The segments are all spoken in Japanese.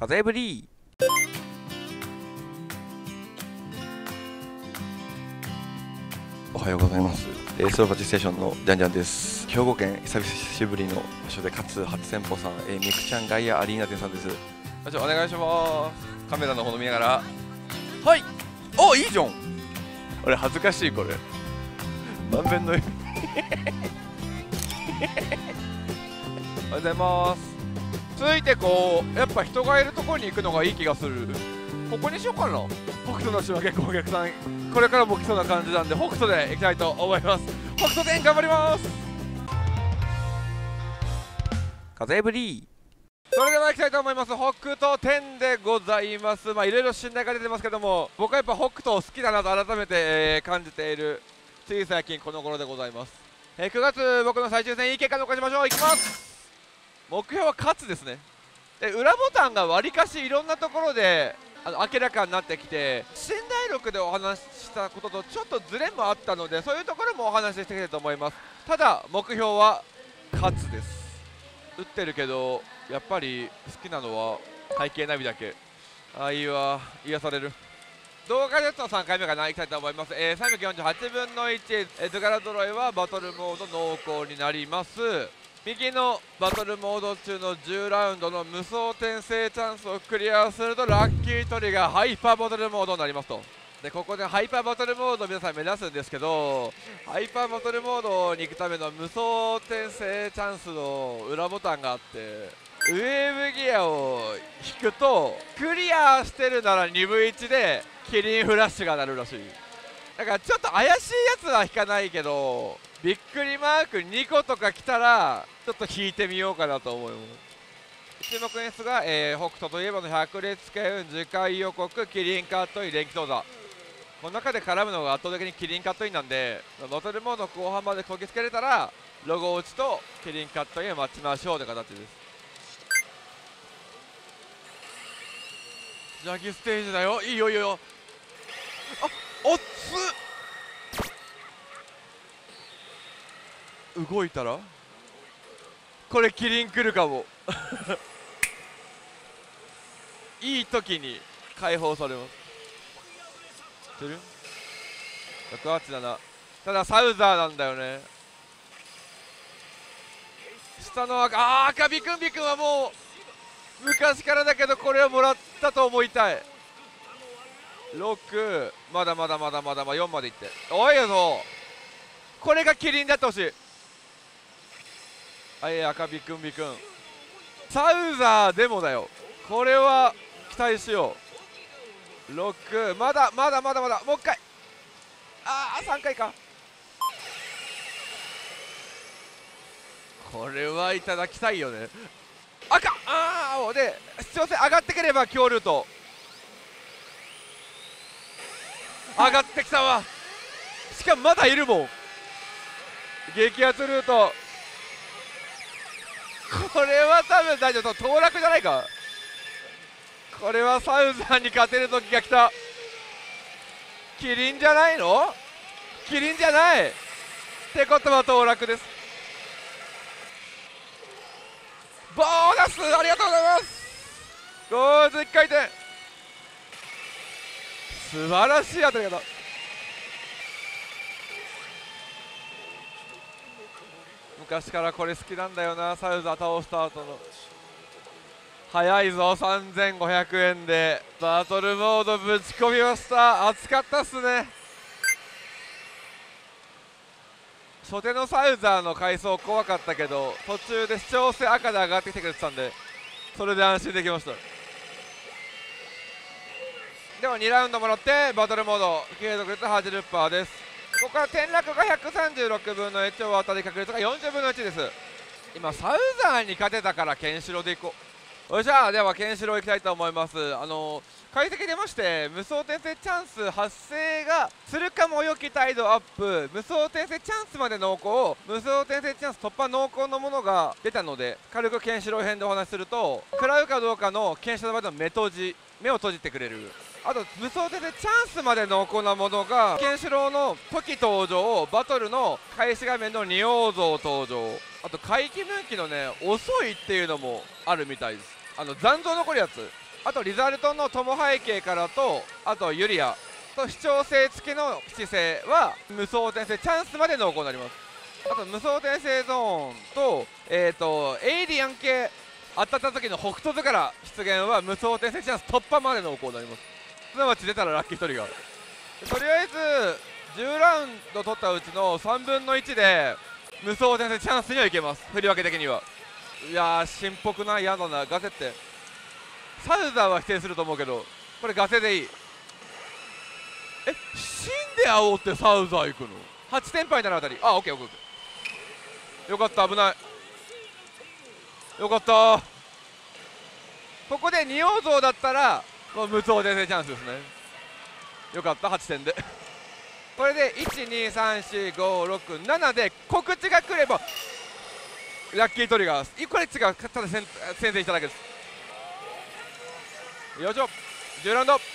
風ブリー。おはようございます。レースオーバージステーションのジャンジャンです。兵庫県久しぶりの場所で、かつ初店舗さん、みくちゃんガイアアリーナ店さんです。お願いします。カメラの方見ながら、はい、お、いいじゃん。俺恥ずかしい、これ満遍の笑みおはようございます。続いてこうやっぱ人がいるところに行くのがいい気がする。ここにしようかな。北斗の島、結構お客さんこれからも来そうな感じなんで、北斗で行きたいと思います。北斗店頑張ります。風ブリー。それでは行きたいと思います。北斗店でございます。いろいろ信頼が出てますけども、僕はやっぱ北斗好きだなと改めて、感じているつい最近この頃でございます。9月僕の最終戦いい結果残しましょう。いきます。目標は勝つですね。で、裏ボタンがわりかしいろんなところで明らかになってきて、信頼力でお話ししたこととちょっとズレもあったので、そういうところもお話ししていきたいと思います。ただ目標は勝つです。打ってるけどやっぱり好きなのは背景ナビだけ。いいわ、癒される。動画ですの3回目かな、いきたいと思います。348分の1、図柄揃いはバトルモード濃厚になります。右のバトルモード中の10ラウンドの無双転生チャンスをクリアするとラッキートリガーハイパーバトルモードになりますと。で、ここでハイパーバトルモードを皆さん目指すんですけど、ハイパーバトルモードに行くための無双転生チャンスの裏ボタンがあって、ウェーブギアを引くとクリアしてるなら2分1でキリンフラッシュが鳴るらしい。だからちょっと怪しいやつは引かないけど、びっくりマーク2個とか来たらちょっと引いてみようかなと思います。注目演出が、北斗といえばの百列拳運、次回予告、キリンカットイン、連起動作。この中で絡むのが圧倒的にキリンカットインなんで、バトルモード後半までこぎつけれたらロゴ落ちとキリンカットインを待ちましょうという形です。ジャギステージだよ。いいよいいよ。あ、おっつ動いたらこれキリン来るかもいい時に解放されます。知ってる108だな。ただサウザーなんだよね。下の赤ビクンビクンはもう昔からだけど、これをもらったと思いたい。6、まだまだ4までいって、おいよぞ。これがキリンだってほしい。赤ビクンビクンサウザーでもだよ。これは期待しよう。6、まだもう一回。3回か。これはいただきたいよね。赤で必要性上がってくれば強ルート上がってきたわ。しかもまだいるもん、激アツルート。これは多分大丈夫。当落じゃないか。これはサウザーに勝てる時が来た。キリンじゃないの？キリンじゃないってことは当落です。ボーナスありがとうございます。51回転、素晴らしい当たり方。昔からこれ好きなんだよな。サウザー倒した後の早いぞ。3500円でバトルモードぶち込みました。熱かったっすね。初手のサウザーの回送怖かったけど、途中で視聴性赤で上がってきてくれてたんで、それで安心できました。では2ラウンドもらってバトルモード継続率 80% です。ここから転落が136分の1、当たり確率が40分の1です。今サウザーに勝てたからケンシロウでいこう。よっしゃ。ではケンシロウいきたいと思います。解析出まして、無双転生チャンス発生がするかもよき態度アップ、無双転生チャンスまで濃厚、無双転生チャンス突破濃厚のものが出たので、軽くケンシロウ編でお話しすると、食らうかどうかのケンシロウの場合の目を閉じてくれる。あと無双転生チャンスまで濃厚なものが、ケンシロウの時登場、バトルの開始画面の仁王像登場、あと回帰分岐のね遅いっていうのもあるみたいです。残像残るやつあとリザルトの友背景からと、あとユリアと視聴性付きの姿勢は無双転生チャンスまで濃厚になります。あと無双転生ゾーンとエイリアン系当たった時の北斗図から出現は無双転生チャンス突破まで濃厚になります。すなわち出たらラッキー1人がとりあえず10ラウンド取ったうちの3分の1で無双転生チャンスにはいけます。振り分け的には。いやー、深刻な、嫌だな。ガセってサウザーは否定すると思うけど、これガセでいい。死んで煽ってサウザー行くの8点パイならあたり。あ、オッケーオッケー、よかった。危ない。よかった。ここで仁王像だったらもう無双転生チャンスですね。よかった。8点でこれで1234567で告知が来ればラッキートリガー。これ違う、ただ先制しただけです。よいしょ、10ラウンド。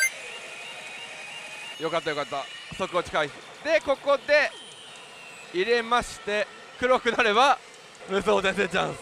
よかったよかった。速落ち回避でここで入れまして、黒くなれば無双転生チャンス。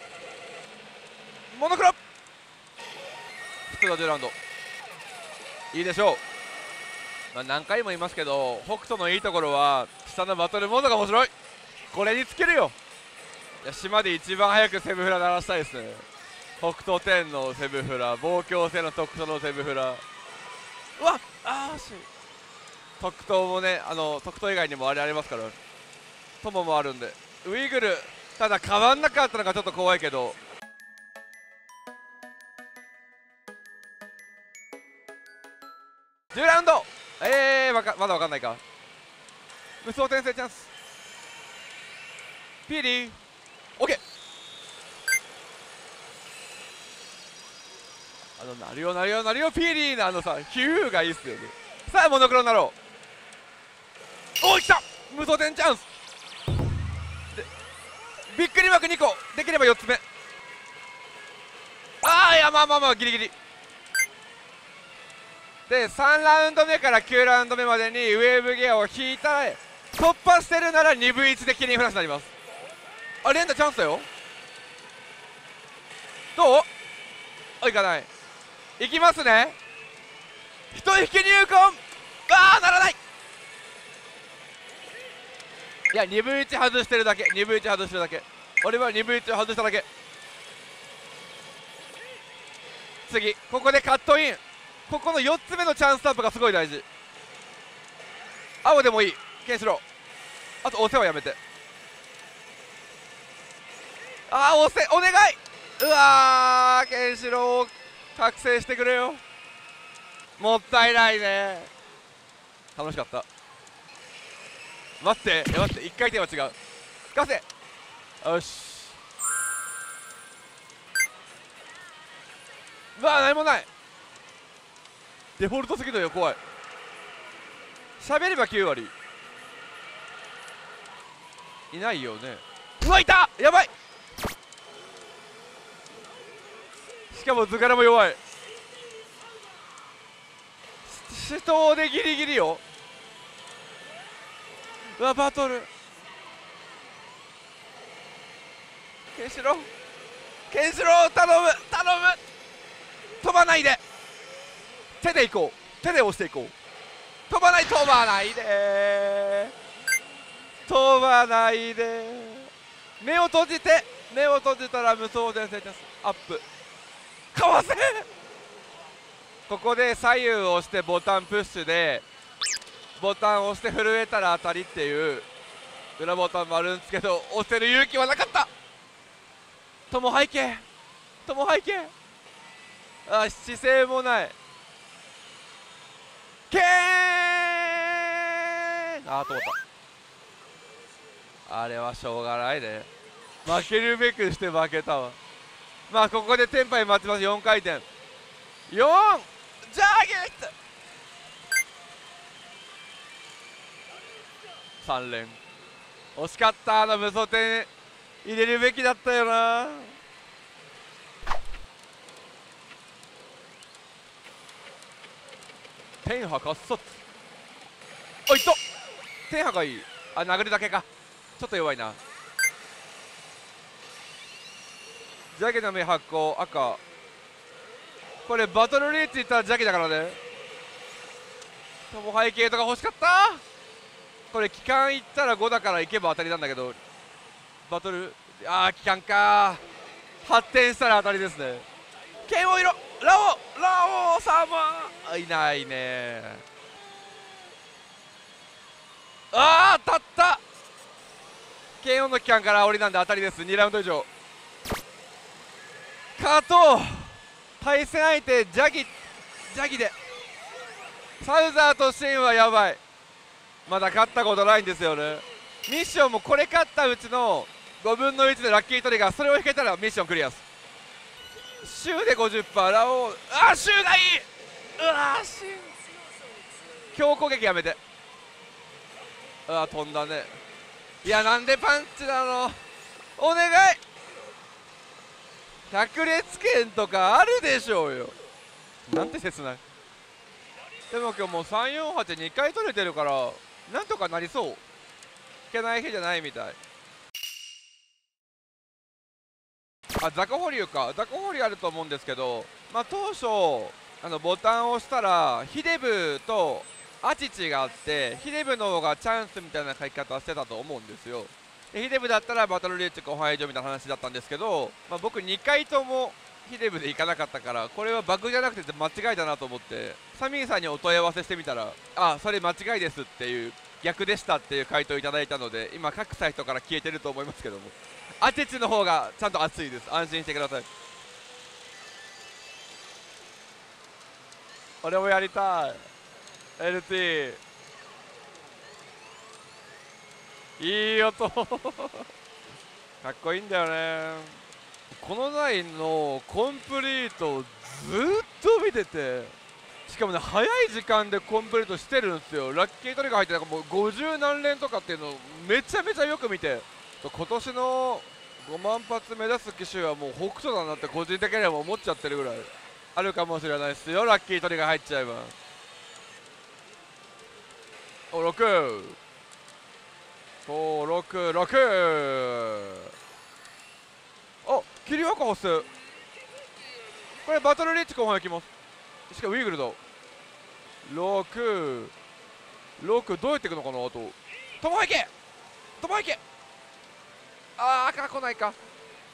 モノクロ普通の10ラウンドいいでしょう。何回も言いますけど、北斗のいいところは下のバトルモードが面白い。これにつけるよ。いや、島で一番早くセブフラ鳴らしたいですね。北斗10のセブフラ、望郷星の特斗のセブフラ。うわっ、惜しい。特斗もね、特斗以外にもあれありますから、友もあるんで。ウイグルただ変わんなかったのがちょっと怖いけど、10ラウンド。まだ分かんないか。無双転生チャンス。ピーリーオッケー。なるよなるよなるよ、ピーリーのさヒューがいいっすよね。さあモノクロになろう。おい、来た。無双転チャンスでびっくり枠2個できれば4つ目。いや、まあギリギリで、3ラウンド目から9ラウンド目までにウェーブギアを引いたら突破してるなら 2V1 でキリンフラッシュになります。連打チャンスだよ。どう？いかない。いきますね。一引き入魂。ならない。いや、2V1 外してるだけ。2V1 外してるだけ。俺は 2V1 外しただけ。次ここでカットイン。ここの4つ目のチャンスタップがすごい大事。青でもいい。ケンシロウ。あと押せはやめて。押せお願い。うわー、ケンシロウ覚醒してくれよ。もったいないね。楽しかった。待って1回転は違う。ガセ。よし。何もない。デフォルトすぎるよ。怖い。喋れば9割いないよね。いた。やばい。しかも図柄も弱い。死闘でギリギリよ。バトル。ケンシロウ頼む。飛ばないで。手で行こう。手で押していこう。飛ばないで。目を閉じたら無双転生チャンスアップ。かわせ。ここで左右を押してボタンプッシュで、ボタンを押して震えたら当たりっていう裏ボタンもあるんですけど、押せる勇気はなかった。友背景。姿勢もない。通ったあれはしょうがないね。負けるべくして負けたわ。ここでテンパイ待ちます。4回転4ジャーゲット3連。惜しかった。無双点入れるべきだったよな。天波滑速。いった天波がいい。殴るだけか。ちょっと弱いな。ジャゲの目発光赤。 これバトルリーチいったら邪気だからね。もう背景とか欲しかった。これ機関いったら5だから行けば当たりなんだけど、バトル、機関か。発展したら当たりですね。剣を色ラオサーマーいないね。当たった。剣王の機関から煽りなんで当たりです。2ラウンド以上勝とう。対戦相手ジャギでサウザーとシェンはやばい。まだ勝ったことないんですよね。ミッションもこれ勝ったうちの5分の1でラッキートリガー、それを引けたらミッションクリアです。シューで 50%、 ラオウ、シューがいい。シュー強攻撃やめて。飛んだね。いや、なんでパンチなの。お願い。百列拳とかあるでしょうよ。なんて切ない。でも今日もう348、2回取れてるからなんとかなりそう。いけない日じゃないみたい。ザコ保留か。ザコ保留あると思うんですけど、当初ボタンを押したらヒデブとアチチがあって、ヒデブの方がチャンスみたいな書き方してたと思うんですよ。でヒデブだったらバトルリーチ後半以上みたいな話だったんですけど、僕2回ともヒデブで行かなかったから、これはバグじゃなくて間違いだなと思ってサミーさんにお問い合わせしてみたら、それ間違いですっていう、逆でしたっていう回答をいただいたので、今各サイトから消えてると思いますけども、アチチの方がちゃんと熱いです。安心してください。俺もやりたい。 LT いい音かっこいいんだよね。このラインのコンプリートをずっと見てて、しかもね早い時間でコンプリートしてるんですよ。ラッキートリガー入ってなんかもう50何連とかっていうのをめちゃめちゃよく見て、今年の5万発目指す機種はもう北斗だなって個人的には思っちゃってるぐらいあるかもしれないですよ。ラッキートリガー入っちゃえば。6、5、6、6。切り若発生。これバトルリーチ後半いきます。しかもウィグルだ。6、6どうやっていくのかな。あとトモハイケ赤来ないか。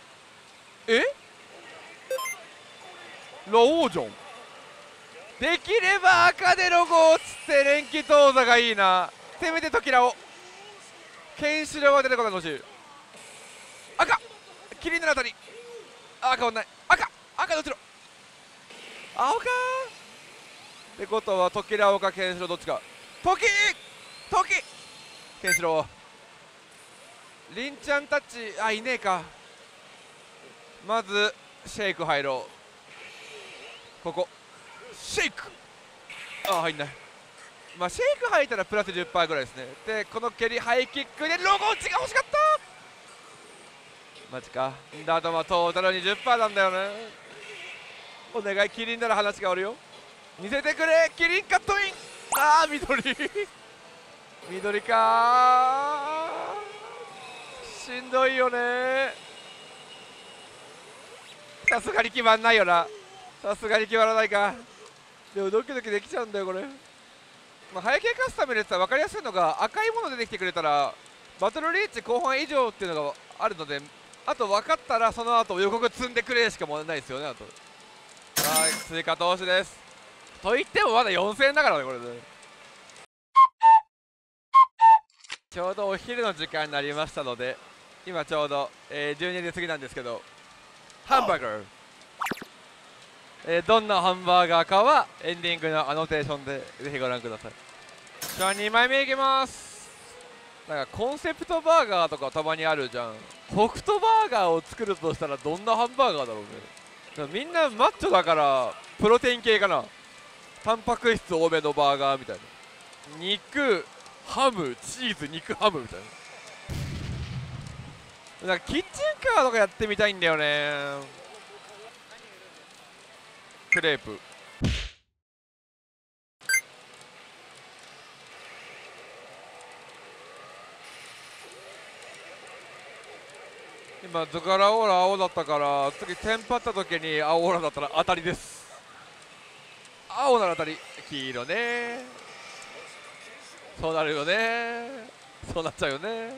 ラオウじゃん。できれば赤でロゴをつって連気当座がいいな。せめてトキラをケンシロウが出てこないの欲しい。赤キリンのあたり。変わんない。赤どっちの青かってことはトキラオかケンシロウどっちか。トキケンシロウ。リンちゃんタッチいねえか。まずシェイク入ろう。ここシェイク入んない。シェイク入ったらプラス 10% ぐらいですね。でこの蹴りハイキックでロゴ打ちが欲しかった。マジか。あとトータル 20% なんだよね。お願いキリンなら話がおるよ。見せてくれキリンカットイン。緑かしんどいよね。さすがに決まんないよな。さすがに決まらないか。でもドキドキできちゃうんだよこれ。早系カスタムのやつは分かりやすいのが、赤いもの出てきてくれたらバトルリーチ後半以上っていうのがあるので、あと分かったらその後予告積んでくれしかもないですよね。あと追加投資です。といってもまだ4000円だからねこれで。ちょうどお昼の時間になりましたので、今ちょうど、12時過ぎなんですけど、ハンバーガー、どんなハンバーガーかはエンディングのアノテーションでぜひご覧ください。じゃあ2枚目いきます。なんかコンセプトバーガーとかたまにあるじゃん。北斗バーガーを作るとしたらどんなハンバーガーだろうね。みんなマッチョだからプロテイン系かな。タンパク質多めのバーガーみたいな。肉ハムチーズ肉ハムみたいな。なんかキッチンカーとかやってみたいんだよね。クレープ今ズカラオーラ青だったから、次テンパった時に青オーラだったら当たりです。 青なら当たり黄色ね。そうなるよね。そうなっちゃうよね。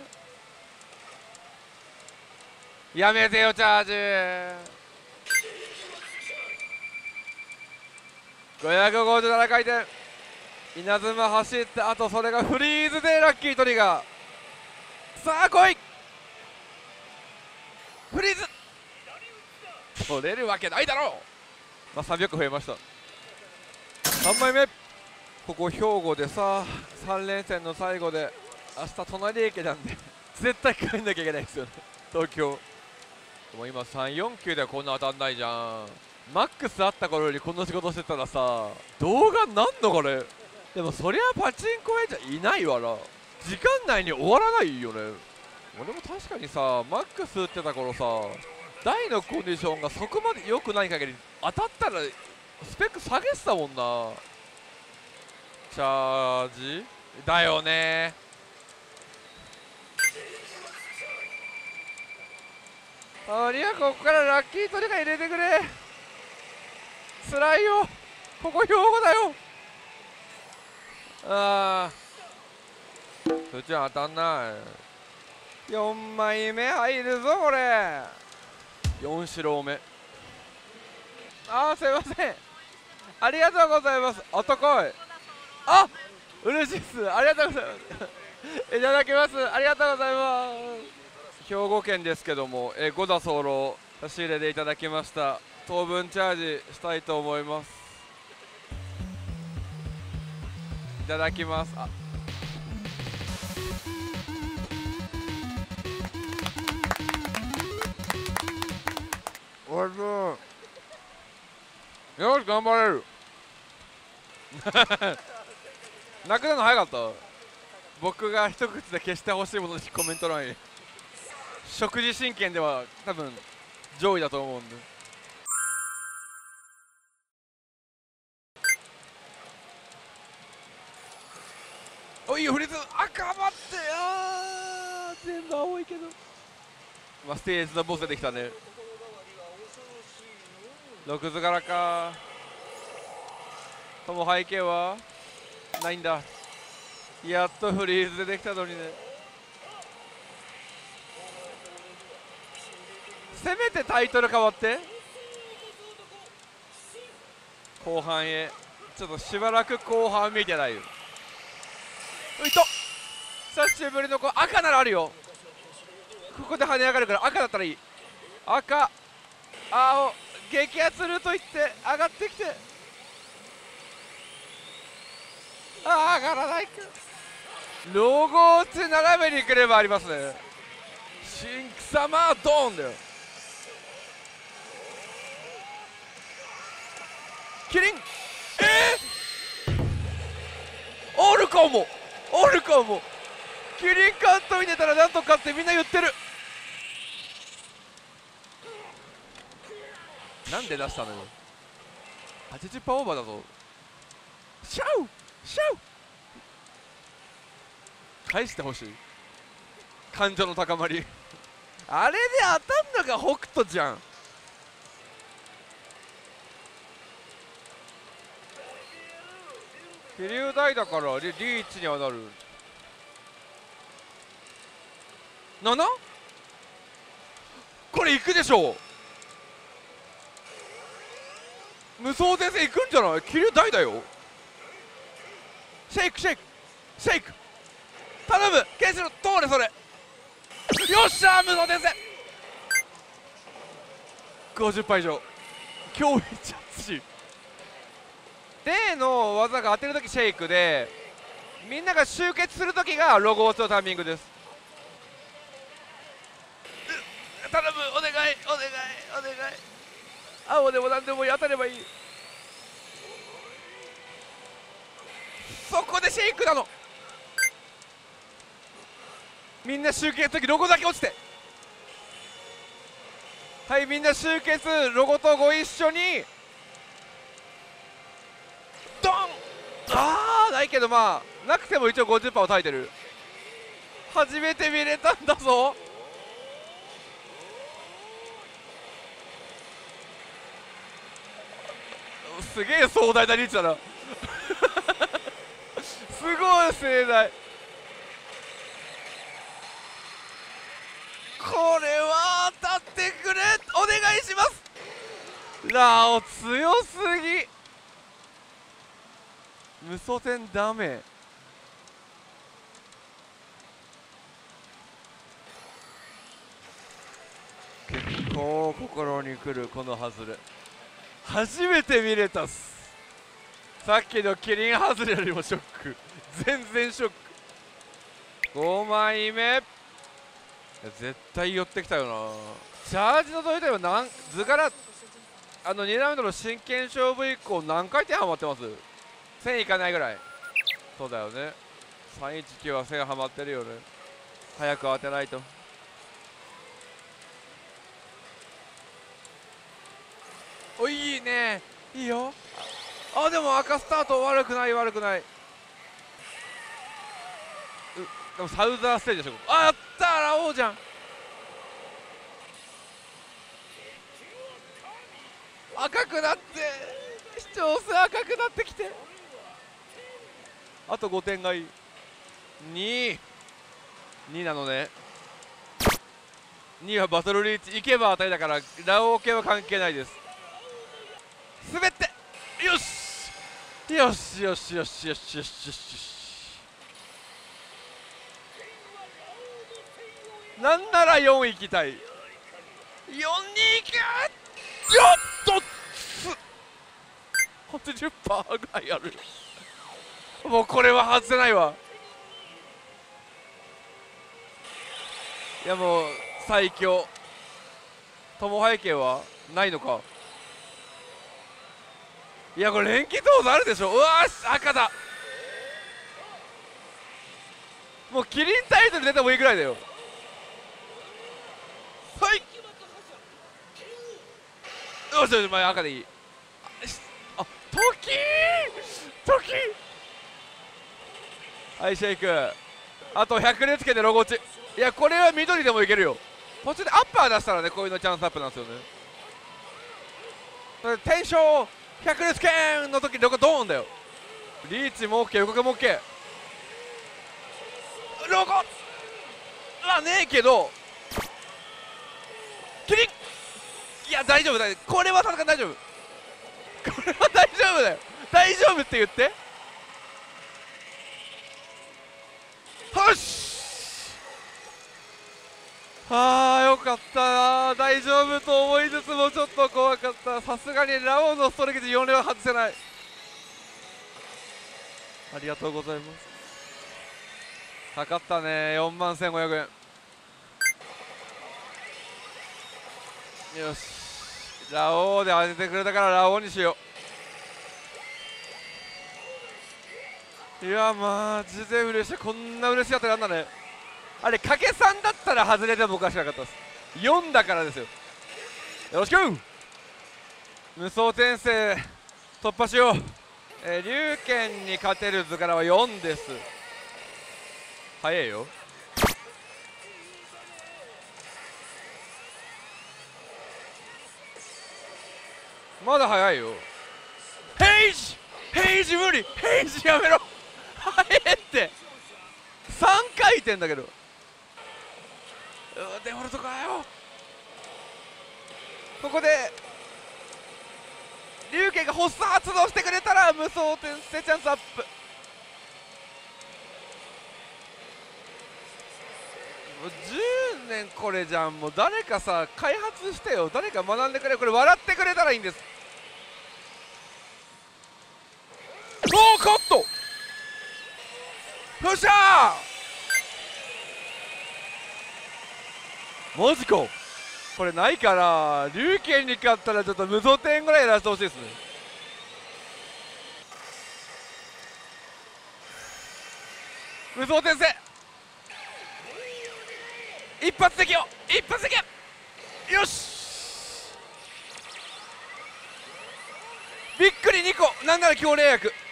やめてよチャージ。557回転。稲妻走って、あとそれがフリーズでラッキートリガー。さあ来いフリーズ。取れるわけないだろう。まあ300増えました。3枚目。ここ兵庫でさ、3連戦の最後で明日隣駅なんで絶対帰んなきゃいけないですよね、東京。でも今349ではこんな当たんないじゃん。マックスあった頃よりこんな仕事してたらさ、動画なんのこれ。でもそりゃパチンコ屋じゃいないわな。時間内に終わらないよね。俺も確かにさ、マックス打ってた頃さ、台のコンディションがそこまで良くない限り当たったらスペック下げてたもんな。チャージだよね。ありゃ、ここからラッキートリガー入れてくれ。つらいよ、ここ兵庫だよ。ああそっちは当たんない。4枚目入るぞこれ。4白多め。ああすいません、ありがとうございます。あったかい。あ嬉しいっす、ありがとうございますいただきます、ありがとうございます。兵庫県ですけども、5打候差し入れでいただきました。当分チャージしたいと思います。いただきます。おいしい。よし頑張れるなくなるの早かった。僕が一口で消してほしいものにコメント欄に食事神経では多分上位だと思うんで。おいいよフリーズ。赤待って、全部青いけど、まあ、ステージのボス出てきたね。6図柄か。その背景はないんだ。やっとフリーズ出てきたのにね。せめてタイトル変わって後半へ。ちょっとしばらく後半見てないよ。ういと久しぶりの赤ならあるよ。ここで跳ね上がるから赤だったらいい。赤青激アツルートいって上がってきて、上がらないか。ロゴを並べに来ればありますね。新草マードーンだよ。キリンオルコもキリンカット入れたらなんとかってみんな言ってる。なんで出したのよ。80%オーバーだぞ。シャウ返してほしい。感情の高まりあれで当たんのが北斗じゃん。飛竜大だからリーチにはなる。 7？ これいくでしょう。無双前線いくんじゃない。飛竜大だよ。シェイク頼むケンシロウ通れ。それよっしゃー無双前線 50% 以上。今日一熱しデーの技が当てるときシェイクで、みんなが集結するときがロゴを打つタイミングです。頼むお願い青でも何でも当たればいい。そこでシェイクなの。みんな集結するときロゴだけ落ちて、はいみんな集結ロゴとご一緒にドン。ないけどまあなくても一応 50% を耐えてる。初めて見れたんだぞ。すげえ壮大なリーチだな。 すごい盛大。これは当たってくれ、お願いします。ラオ強すぎ。無双点ダメ。結構心にくるこのハズレ、初めて見れたっす。さっきのキリンハズレよりもショック、全然ショック。5枚目絶対寄ってきたよな。チャージの時では図柄2ラウンドの真剣勝負以降何回転ハマってます？ 1000 いかないぐらい。そうだよね、319は1000ハマってるよね。早く当てないと。お、いいね、いいよ。あ、でも赤スタート悪くない悪くない。でもサウザーステージでしょ。あ、やったー、ラオウじゃん。赤くなって、視聴数赤くなってきて、あと5点がいい。2なのね。2はバトルリーチ、行けば当たりだから、ラオウ系は関係ないです。滑って、よしよしよしよしよしよしよし。なんなら4行きたい。4に行く。よっと80% ぐらいある。もうこれは外せないわ。いやもう最強。友背景はないのか。いやこれ連携当然あるでしょ。うわー、赤だ。もうキリンタイトル出てもいいぐらいだよ。はい、よしよし、前赤でいい。あ、時はい、シェイク。あと100列つけてロゴ落ち。いやこれは緑でもいけるよ。途中でアッパー出したらね、こういうのチャンスアップなんですよね。テンション100列剣の時ロゴドーンだよ。リーチも OK、 動きも OK。 ロゴはねえけどキリン、いや大丈夫だよ、これは戦い大丈夫、これは大丈夫だよ、大丈夫って言って。よし、よかったな。大丈夫と思いつつもちょっと怖かった。さすがにラオウのストレージ4連は外せない。ありがとうございます。かかったね。41,500円。よし、ラオウで当ててくれたからラオウにしよう。いやマジで嬉しい。こんな嬉しい当たりなんだね。あれ掛け3だったら外れてもおかしなかったです。4だからですよ。よろしく。無双転生突破しよう。龍拳に勝てる図柄は4です。早いよ。まだ早いよ。ヘイジ無理、ヘイジやめろ早えって。3回転だけど。デフォルトかよ。ここで龍拳が発作発動してくれたら無双転生チャンスアップ。もう10年これじゃん。もう誰かさ開発してよ。誰か学んでくれ。これ笑ってくれたらいいんです。おおカット、よっしゃー。マジか、これないから龍拳に勝ったらちょっと無双点ぐらいやらせてほしいですね。無双転生一発的よ、一発的よ。よし、びっくり2個、なんなら強霊薬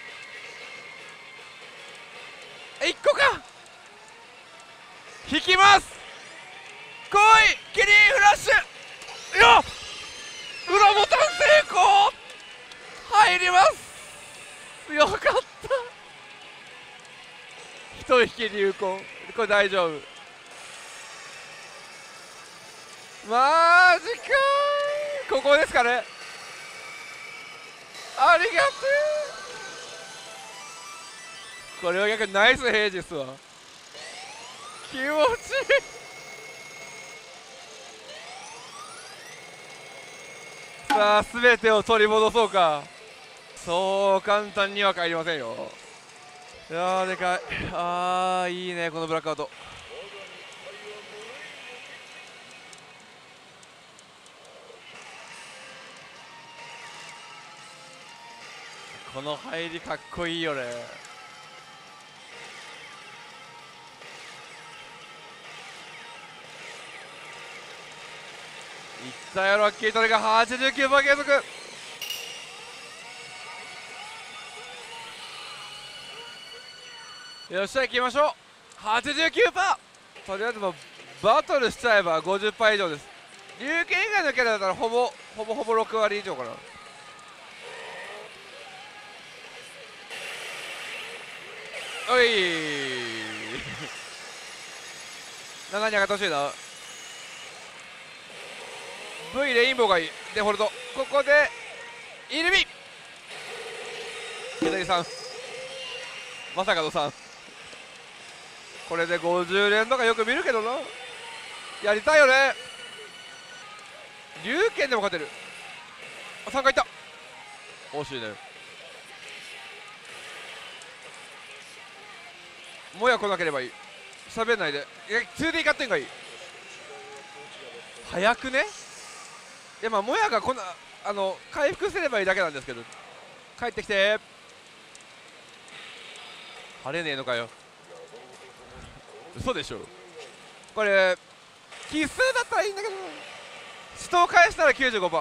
1個か。引きます。来いキリンフラッシュ。よっ、裏ボタン成功、入ります。よかった。 一息流行、これ大丈夫。マジかー、ここですかね。ありがとう。これは逆にナイス平時っすわ。気持ちいい。さあ全てを取り戻そうか。そう簡単には帰りませんよ。いやーでかい。あーいいねこのブラックアウト。この入りかっこいいよね。いったよロッキートレが89%継続。よっしゃ行きましょう。 89%。 とりあえずもうバトルしちゃえば 50% 以上です。龍拳以外のキャラだったらほぼ6割以上かな。おい7に上がってほしいな。 V レインボーがいい。デフォルトここでイルミ左さんまさかの3。これで50連とかよく見るけどな。やりたいよね。龍拳でも勝てる。3回いった。惜しいね。もや来なければいい。喋んないで。2D 勝ってんがいい。早くね。いやまあもやがこんな回復すればいいだけなんですけど。帰ってきて。晴れねえのかよ。嘘でしょ。これ奇数だったらいいんだけど、死闘返したら 95%。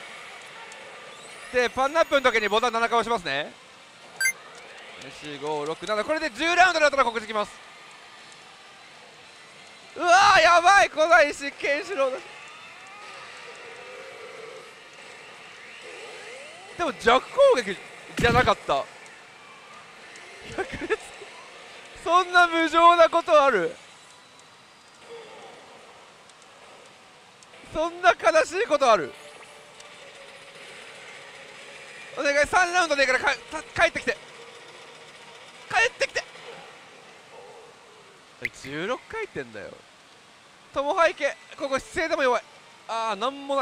でパンナップの時にボタン7回押しますね。4567、これで10ラウンドだったら告知きます。うわーやばい、古代石ケンシロウだ。でも弱攻撃じゃなかった。百列、そんな無情なことある？そんな悲しいことある？お願い3ラウンドでいいから帰ってきて、帰ってきて。16回転だよ。友背景ここ姿勢でも弱い。ああなんもない。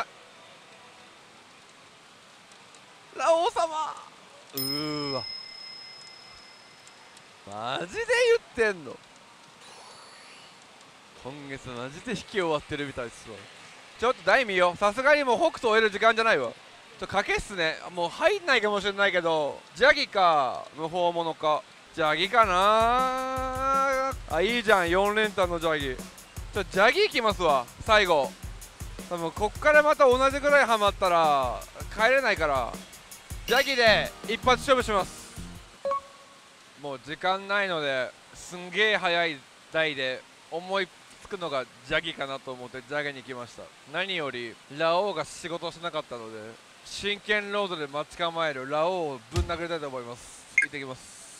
ラオウ様、うーわマジで言ってんの？今月マジで引き終わってるみたいっすわ。ちょっと台見よう。さすがにもう北斗を得る時間じゃないわ。賭けっすね。もう入んないかもしれないけど、ジャギか無法者か。ジャギかなあ。いいじゃん4連単のジャギ。ジャギいきますわ最後。多分こっからまた同じぐらいハマったら帰れないから、ジャギで一発勝負します。もう時間ないのですんげえ早い台で思いつくのがジャギかなと思ってジャギに来ました。何よりラオウが仕事をしなかったので、真剣ロードで待ち構えるラオウをぶん殴りたいと思います。行ってきます。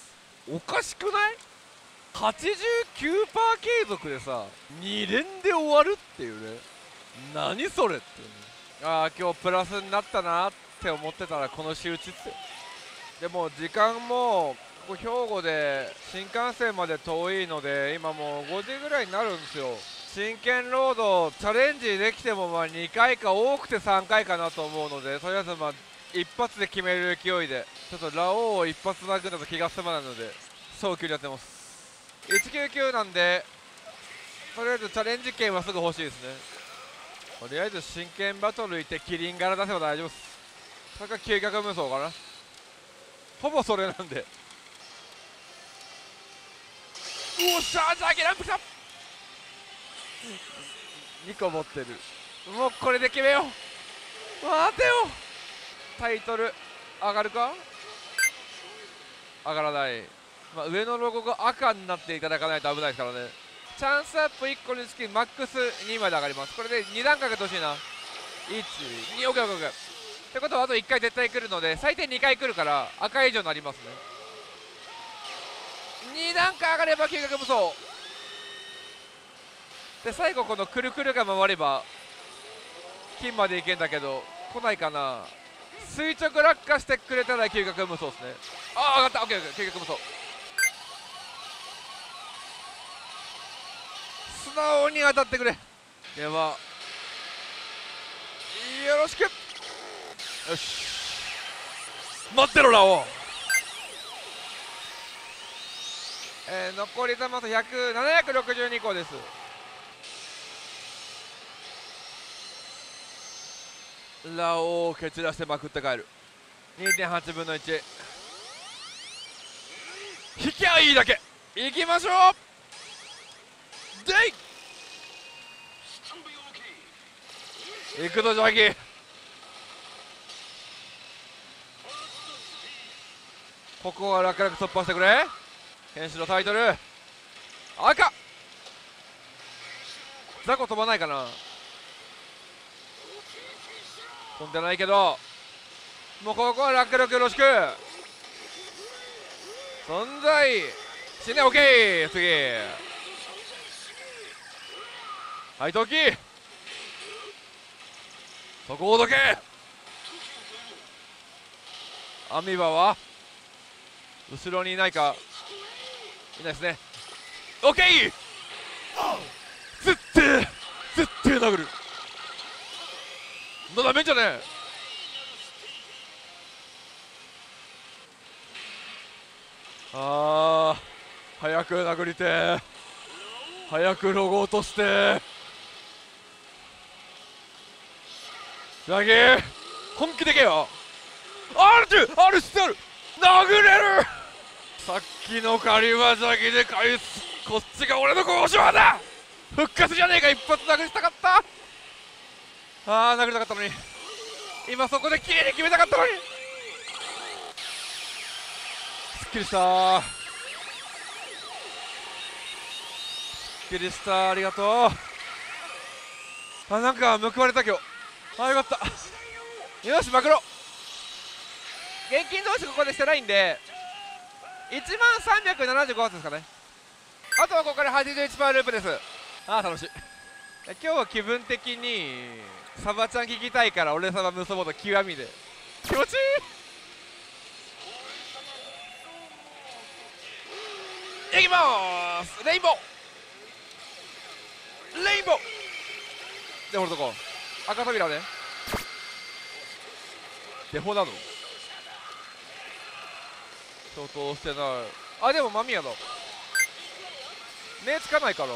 おかしくない？ 89% 継続でさ2連で終わるっていうね。何それって、ああ今日プラスになったなって思ってたらこの仕打ちって。でも時間もここ兵庫で新幹線まで遠いので今もう5時ぐらいになるんですよ。真剣ロードチャレンジできてもまあ2回か多くて3回かなと思うので、とりあえずまあ一発で決める勢いでちょっとラオウを一発殴ると気が済まないので早急にやってます。199なんでとりあえずチャレンジ権はすぐ欲しいですね。とりあえず真剣バトル行ってキリン柄出せば大丈夫です。それか究極無双かな。ほぼそれなんで。おっしゃー、ジャギランプきた。2個持ってる。もうこれで決めよう。待てよ。タイトル上がるか？上がらない。まあ、上のロゴが赤になっていただかないと危ないですからね。チャンスアップ1個につきマックス2まで上がります。これで2段階が欲しいな。1、2、オッケーオッケーオッケー。ってことはあと1回絶対来るので最低2回来るから赤以上になりますね。 2段階上がれば究極無双で、最後このくるくるが回れば金までいけんだけど来ないかな。垂直落下してくれたら究極無双ですね。ああ、上がった。オッケー、究極無双。素直に当たってくれ。ではよろしく。よし、待ってろラオウ。残り弾と762個です。ラオウを蹴散らしてまくって帰る。 2.8 分の1。引きゃいいだけ。いきましょう。でい行くぞジャギー。ここは楽々突破してくれ。剣士のタイトル赤。雑魚飛ばないかな。飛んでないけどもうここは楽々よろしく。存在死ね。オッケー。次はい、時そこをどけ。アミバは後ろにいないか。いないですね。オッケー。絶対殴る。ダメじゃねえ。早く殴りてえ。早くロゴ落として。ジャギー本気でけよ。R2 してある。殴れる。さっきの狩りはジャギで返す。こっちが俺の交渉だ。復活じゃねえか。一発殴りたかった。殴りたかったのに。今そこで綺麗に決めたかったのに。すっきりしたー。すっきりした。ありがとう。なんか報われた今日。よかった。よし、マクロ現金同士ここでしてないんで10375発ですかね。あとはここから 81% ループです。楽しい。今日は気分的にサバちゃん聞きたいから、俺サバ無双モード極みで気持ちいい。いきまーす。レインボーで、ほらとこ赤扉ね。デフォなの相当してない。でもマミヤだ。目つかないから。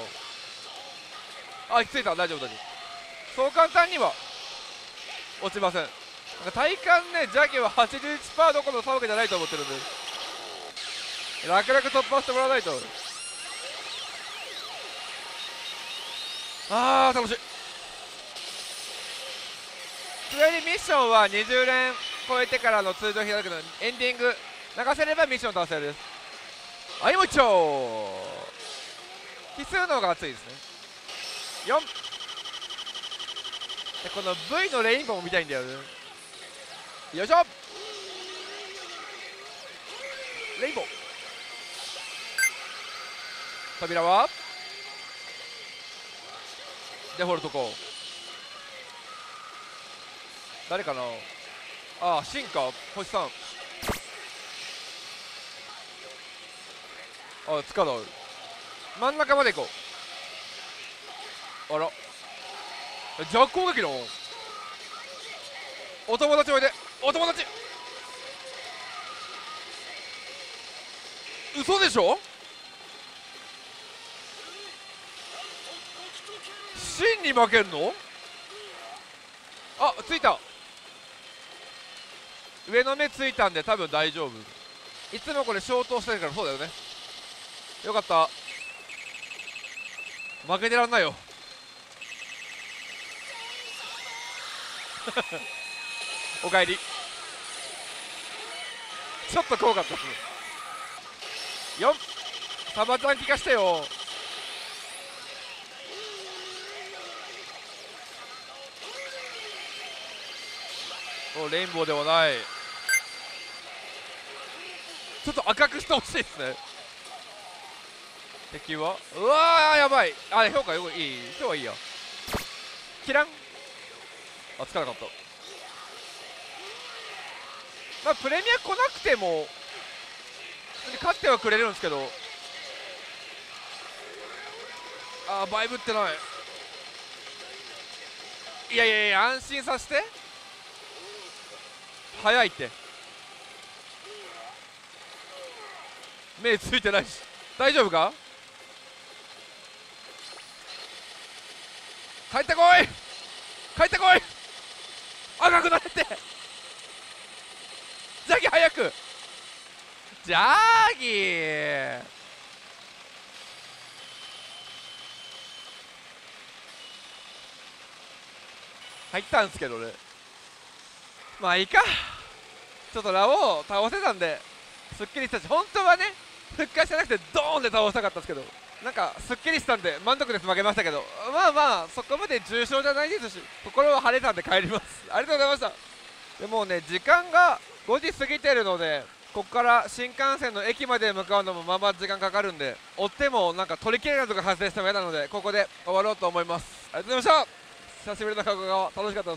ついた。大丈夫。そう簡単には落ちません。なんか体感ね、ジャギは 81% どころの騒ぎじゃないと思ってるんで、楽々突破してもらわないと。楽しい。普通にミッションは20連超えてからの通常開くのエンディング流せればミッション達成です。もう一丁。奇数の方が熱いですね。4で、この V のレインボーも見たいんだよね。よいしょ。レインボー扉はデフォルトこう。誰かな。進化星3。つかだ。真ん中まで行こう。弱攻撃のお友達おいで。お友達嘘でしょ。真に負けんの。ついた。上の目ついたんで多分大丈夫。いつもこれ消灯してるから。そうだよね。よかった。負けてらんないよおかえり。ちょっと怖かったっす。4サバちゃん聞かしてよ。レインボーではない。ちょっと赤くしてほしいですね。 敵はうわーやばい。あれ評価よくいい。今日はいいよ。キラン。あ、つかなかった。まあプレミア来なくても勝ってはくれるんですけど、あーバイブってない。いやいやいや、安心させて。早いって。目ついてないし大丈夫か。帰ってこい帰ってこい。赤くなれって。ジャギ早く。ジャギー入ったんすけどね。まあいいか。ちょっとラオウ倒せたんですっきりしたし、本当はね復活じゃなくてドーンで倒したかったんですけど、なんかすっきりしたんで満足です。負けましたけど、まあまあそこまで重傷じゃないですし、心は晴れたんで帰ります。ありがとうございました。でもうね時間が5時過ぎてるので、ここから新幹線の駅まで向かうのもまあまあ時間かかるんで、追ってもなんか取り切れないとか発生しても嫌なので、ここで終わろうと思います。ありがとうございました。久しぶりの加古川楽しかったです。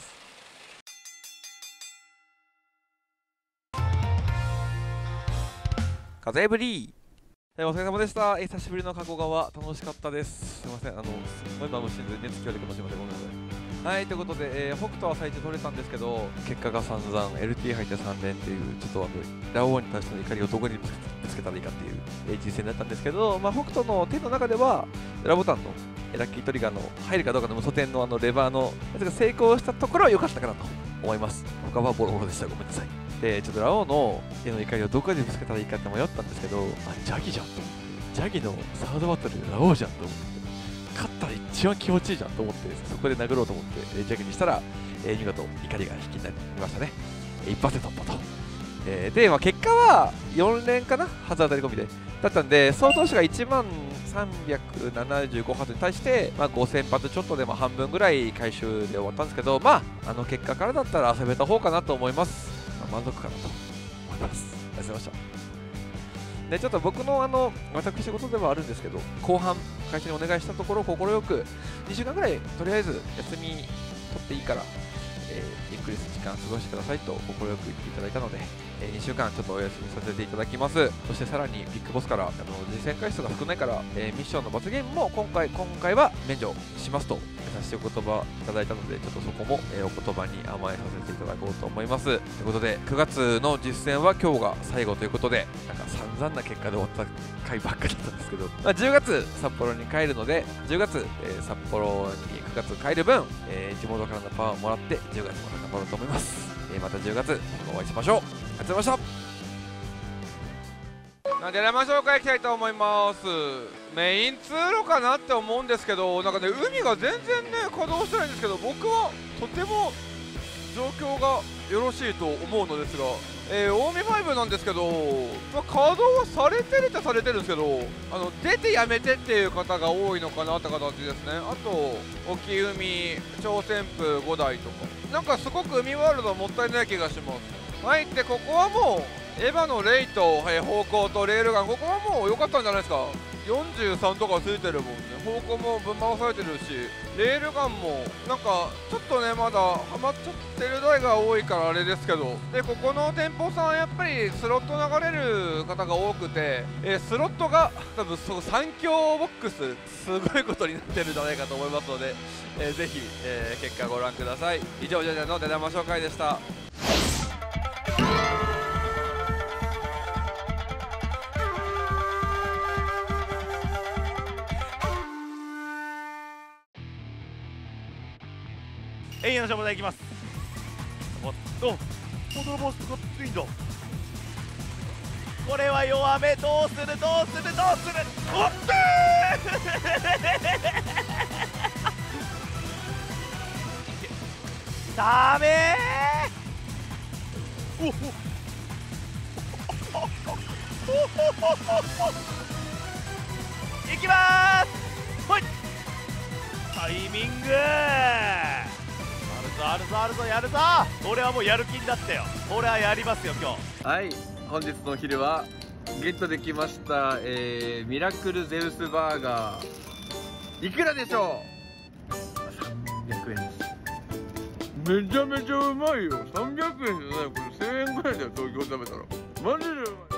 風ブリー、お疲れ様でした。久しぶりの加古川楽しかったです。すいません、すごい今のシーンで熱気悪いかもしれません。ごめんなさい。はい、ということで、北斗は最初取れたんですけど、結果が散々 LT 入って3連っていう、ちょっとラオウに対しての怒りをどこにぶつけたらいいかっていう、人生になったんですけど、まあ、北斗の手の中では裏ボタンのラッキートリガーの入るかどうかの無素点のレバーのやつが成功したところは良かったかなと思います。他はボロボロでした。ごめんなさい。でちょっとラオウの手の怒りをどこでぶつけたらいいかって迷ったんですけど、ジャギじゃんと思って、ジャギのサードバトルでラオウじゃんと思って、勝ったら一番気持ちいいじゃんと思って、そこで殴ろうと思って、ジャギにしたら、見事怒りが引きになりましたね。一発で突破と。で、まあ、結果は4連かな、初当たり込みでだったんで、総投手が1万375発に対して、まあ、5000発ちょっとでも半分ぐらい回収で終わったんですけど、まあ、結果からだったら遊べた方かなと思います。まあ、満足かなと思います。ありがとうございました。でちょっと僕の私事ではあるんですけど、後半会社にお願いしたところ、快く2週間ぐらいとりあえず休み取っていいから、ゆっくり時間過ごしてくださいと快く言っていただいたので、2週間ちょっとお休みさせていただきます。そしてさらにビッグボスから実戦回数が少ないから、ミッションの罰ゲームも今回は免除しますと優しいお言葉いただいたので、ちょっとそこも、お言葉に甘えさせていただこうと思います。ということで9月の実戦は今日が最後ということで、なんか散々な結果で終わった回ばっかりだったんですけど、まあ、10月札幌に帰るので、10月、札幌に9月帰る分、地元からのパワーをもらって10月また頑張ろうと思います。また10月お会いしましょう。ありがとうございました。なんで山紹介いきたいと思います。メイン通路かなって思うんですけど、なんかね海が全然ね稼働してないんですけど、僕はとても状況がよろしいと思うのですが、近江5なんですけど、まあ、稼働はされてるっちゃされてるんですけど、出てやめてっていう方が多いのかなって形ですね。あと沖海超旋風5台とか、なんかすごく海ワールドもったいない気がします。はい、でここはもうエヴァのレイと、方向とレールガン、ここはもう良かったんじゃないですか。43とかついてるもんね。方向もぶん回されてるし、レールガンもなんかちょっとねまだハマっちゃってる台が多いからあれですけど、でここの店舗さんやっぱりスロット流れる方が多くて、スロットが多分3強ボックスすごいことになってるんじゃないかと思いますので、ぜひ、結果ご覧ください。以上ジャジャの出玉紹介でした。 エイヤのシャボでいきます。おっとモドロボスがついんだ。これは弱め。どうするおっダメー。いきまーす。ほいタイミングあるぞやるぞ。俺はもうやる気になったよ。俺はやりますよ今日。 はい、本日のお昼はゲットできました、ミラクルゼウスバーガーいくらでしょう。300円です。めちゃめちゃうまいよ。300円じゃない、これ1000円ぐらいだよ、東京食べたら。マジでうまい。